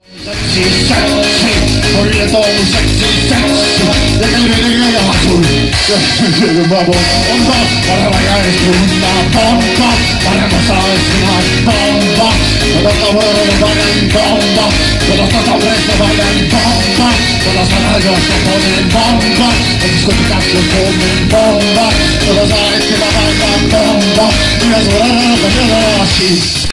Sexy, sexy, corriendo sexy, sexy, de azul, bomba, para bailar es una bomba, para gozar es una bomba, todos los hombres bailan bomba, todos los hombres bailan bomba, todos los radios se ponen bomba, las discotecas se ponen bomba, todos saben que la bailan bomba, y las horas bailan así.